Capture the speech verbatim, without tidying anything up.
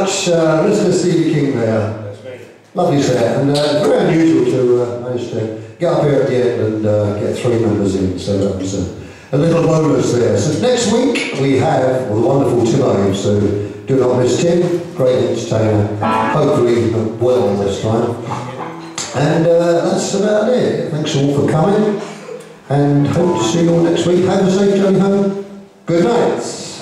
much. Uh, Mister Stevie King there. That's me. Lovely set, and uh, very unusual to uh, manage to get up here at the end and uh, get three members in, so that was a, a little bonus there. So next week we have well, the wonderful Tim Oates, so do not miss Tim, great entertainer, hopefully well this time. And uh, that's about it. Thanks all for coming, and hope to see you all next week. Have a safe journey home. Good night.